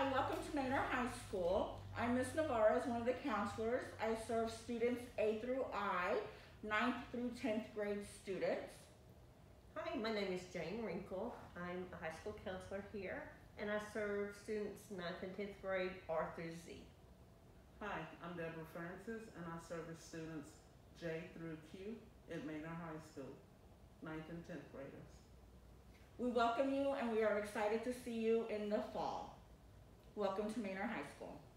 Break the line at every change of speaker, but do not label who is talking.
welcome to Manor High School. I'm Ms. Navarro, as one of the counselors. I serve students A through I, 9th through 10th grade students.
Hi, my name is Jane Wrinkle. I'm a high school counselor here, and I serve students 9th and 10th grade R through Z.
Hi, I'm Deborah Francis, and I service students J through Q at Manor High School, 9th and 10th graders.
We welcome you and we are excited to see you in the fall. Welcome to Manor High School.